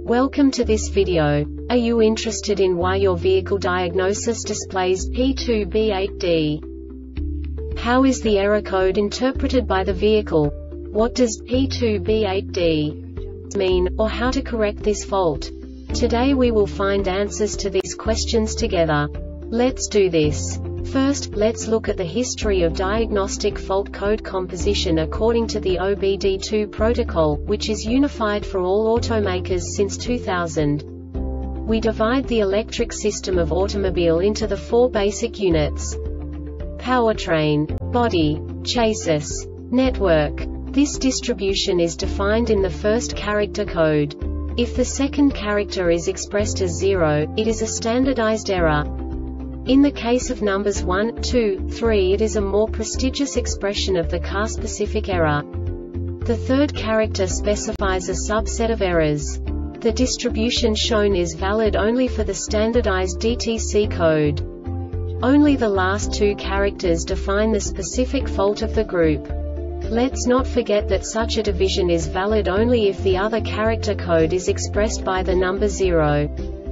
Welcome to this video. Are you interested in why your vehicle diagnosis displays P2B8D? How is the error code interpreted by the vehicle? What does P2B8D mean, or how to correct this fault? Today we will find answers to these questions together. Let's do this. First, let's look at the history of diagnostic fault code composition according to the OBD2 protocol, which is unified for all automakers since 2000. We divide the electric system of automobile into the four basic units: powertrain, body, chassis, network. This distribution is defined in the first character code. If the second character is expressed as 0, it is a standardized error. In the case of numbers 1, 2, 3, it is a more prestigious expression of the car-specific error. The third character specifies a subset of errors. The distribution shown is valid only for the standardized DTC code. Only the last two characters define the specific fault of the group. Let's not forget that such a division is valid only if the other character code is expressed by the number 0.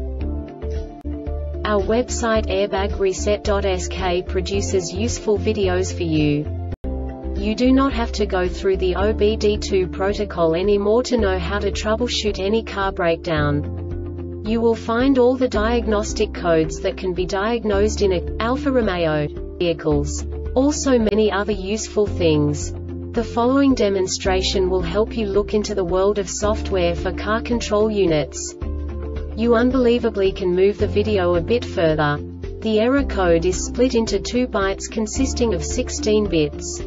Our website airbagreset.sk produces useful videos for you. You do not have to go through the OBD2 protocol anymore to know how to troubleshoot any car breakdown. You will find all the diagnostic codes that can be diagnosed in Alfa Romeo vehicles. Also many other useful things. The following demonstration will help you look into the world of software for car control units. You unbelievably can move the video a bit further. The error code is split into 2 bytes consisting of 16 bits.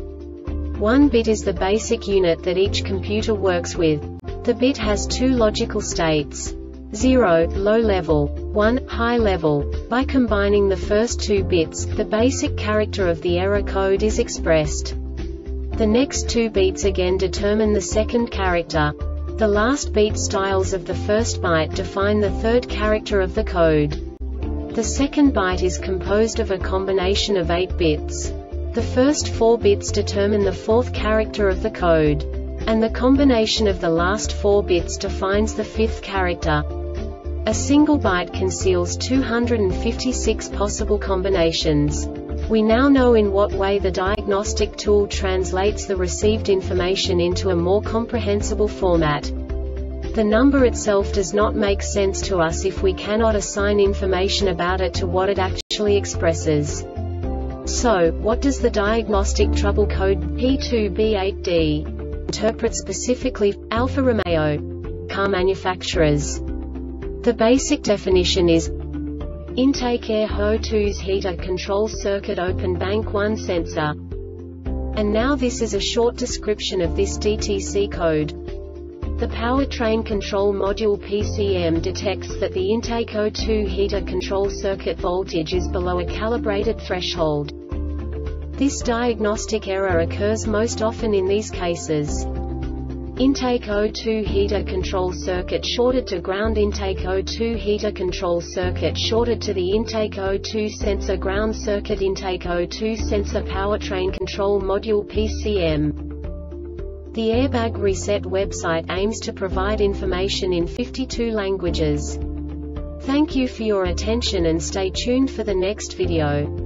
1 bit is the basic unit that each computer works with. The bit has 2 logical states: 0, low level, 1, high level. By combining the first 2 bits, the basic character of the error code is expressed. The next 2 bits again determine the second character. The last beat styles of the first byte define the third character of the code. The second byte is composed of a combination of 8 bits. The first 4 bits determine the fourth character of the code. And the combination of the last 4 bits defines the fifth character. A single byte conceals 256 possible combinations. We now know in what way the diagnostic tool translates the received information into a more comprehensible format. The number itself does not make sense to us if we cannot assign information about it to what it actually expresses. So, what does the diagnostic trouble code P2B8D interpret specifically for Alfa Romeo car manufacturers? The basic definition is intake air hose heater control circuit open bank 1 sensor. And now this is a short description of this DTC code. The powertrain control module PCM detects that the intake O2 heater control circuit voltage is below a calibrated threshold. This diagnostic error occurs most often in these cases: intake O2 heater control circuit shorted to ground, intake O2 heater control circuit shorted to the intake O2 sensor ground circuit, intake O2 sensor powertrain control module PCM. The Airbag Reset website aims to provide information in 52 languages. Thank you for your attention and stay tuned for the next video.